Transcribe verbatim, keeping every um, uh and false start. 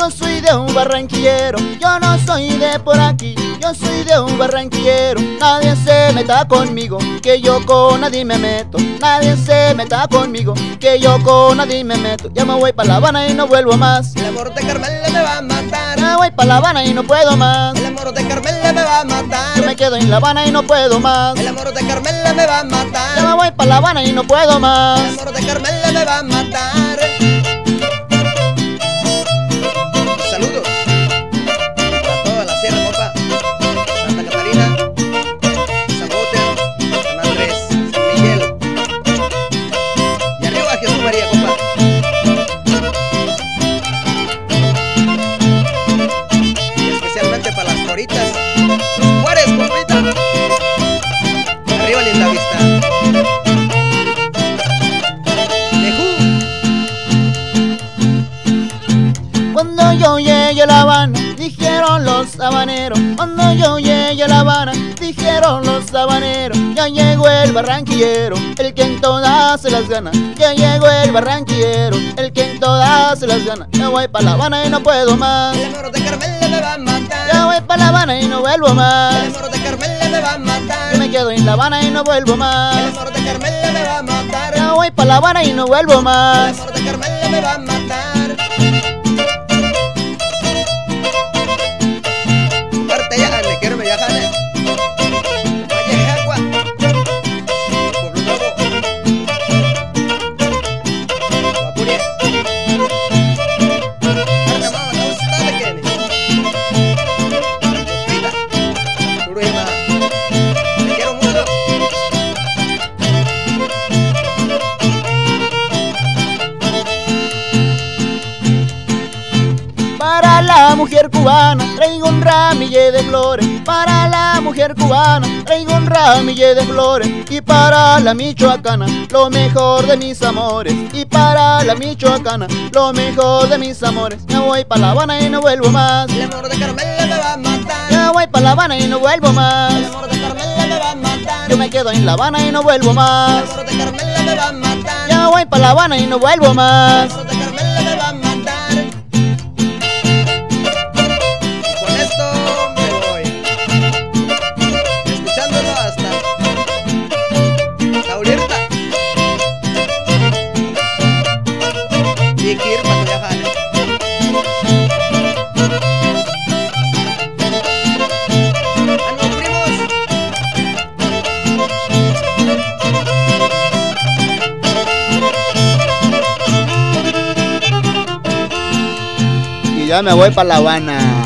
Yo soy de un barranquillero, yo no soy de por aquí. Yo soy de un barranquillero, nadie se meta conmigo, que yo con nadie me meto. Nadie se meta conmigo, que yo con nadie me meto. Ya me voy pa' La Habana y no vuelvo más. El amor de Carmela me va a matar. Me voy pa' La Habana y no puedo más. El amor de Carmela me va a matar. Yo me quedo en La Habana y no puedo más. El amor de Carmela me va a matar. Ya me voy pa' La Habana y no puedo más. El amor de Carmela me va a matar. Saludos a toda la sierra, compa. Santa Catarina, San Bote, San Andrés, San Miguel. Y arriba Jesús María, compa. Y especialmente para las coritas, los Juárez, compita. Arriba Linda Vista. Cuando yo llegué a La Habana, dijeron los habaneros. Cuando yo llegué a La Habana, dijeron los habaneros. Ya llegó el barranquillero, el que en todas se las gana. Ya llegó el barranquillero, el que en todas se las gana. Ya voy pa' La Habana y no puedo más. El amor de Carmela me va a matar. Ya voy pa' La Habana y no vuelvo más. El amor de Carmela me va a matar. Yo me quedo en La Habana y no vuelvo más. El amor de Carmela me va a matar. Ya voy pa' La Habana y no vuelvo más. El amor de Carmela me va a matar. Parte ya, le quiero me viajar. Valle de Agua, Pueblo Nuevo, Guapuria. Parte más, no está de que Lupita, Urema. Te quiero mucho. Para la mujer cubana traigo un ramille de flores. Para la mujer cubana traigo un ramille de flores. Y para la michoacana lo mejor de mis amores. Y para la michoacana lo mejor de mis amores. Ya voy pa' La Habana y no vuelvo más. El amor de Carmela me va a matar. Ya voy pa' La Habana y no vuelvo más. El amor de Carmela me va a matar. Yo me quedo en La Habana y no vuelvo El más. amor de Carmela me va a matar. Ya voy pa' La Habana y no vuelvo más. El amor de Carmela me va a matar. Y con esto me voy, escuchándolo hasta Saulirta. Y que ir para viajar. ¡Ah, no, primos! Y ya me voy pa' La Habana.